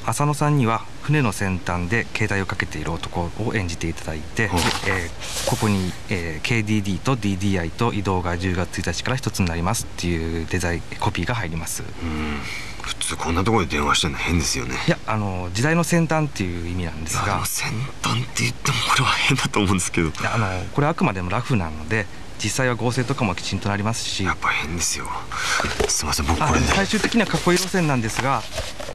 浅野さんには船の先端で携帯をかけている男を演じていただいて、ここに、KDD と DDI と移動が10月1日から一つになりますっていうデザインコピーが入ります。 普通こんなところで電話してるの変ですよね。 いや、時代の先端っていう意味なんですが、 先端って言ってもこれは変だと思うんですけど、 これはあくまでもラフなので、実際は合成とかもきちんとなりますし。 やっぱ変ですよ。すいません、僕これで最終的にはかっこいい路線なんですが、